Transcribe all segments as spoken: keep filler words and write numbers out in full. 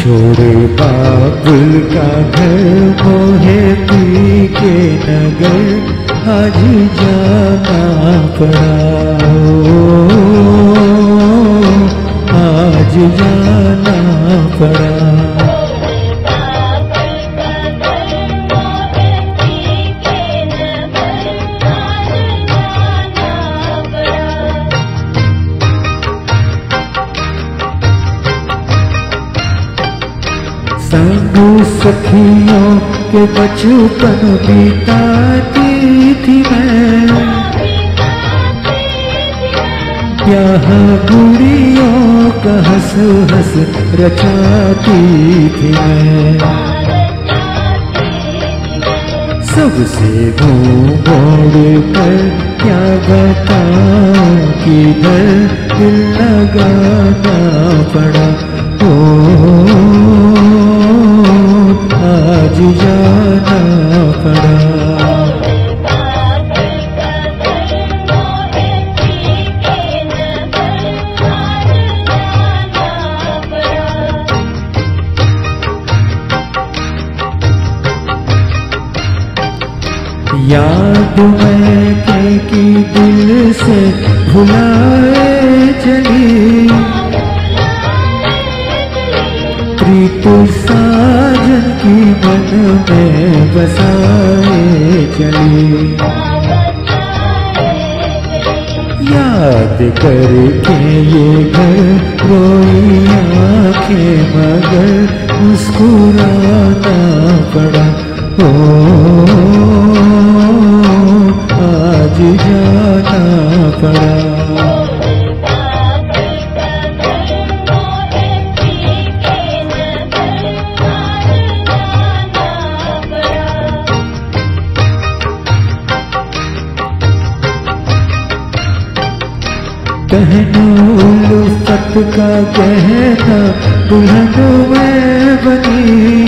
छोड़े बाबुल का घर मोहे पी के नगर आज जाना पड़ा, आज जाना पड़ा। संग सखियों के बचपन बिताती थी मैं, ब्याह गुड़ियों का हंस हंस रचाती थी मैं। सबसे मुँह मोड़ कर क्या बताऊं किधर दिल लगाना पड़ा, ओ आज जाना पड़ा। याद मैं के की दिल से भुलाए चली, प्रीत साजन की मन में बसाए चली। याद करके ये घर रोई आंखें मगर मुस्कुराना पड़ा, ओ आज जाना पड़ा। कहनो उल्फत का कहना दुल्हन में बनी,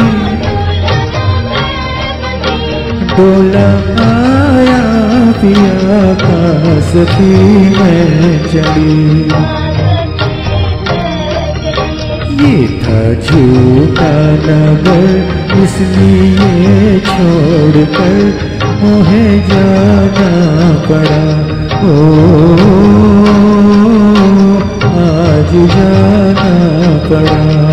डोला आया पिया का सखी में चली। ये था झूठा नगर इसलिए छोड़कर मोहे जाना पड़ा, ओ आज जाना पड़ा।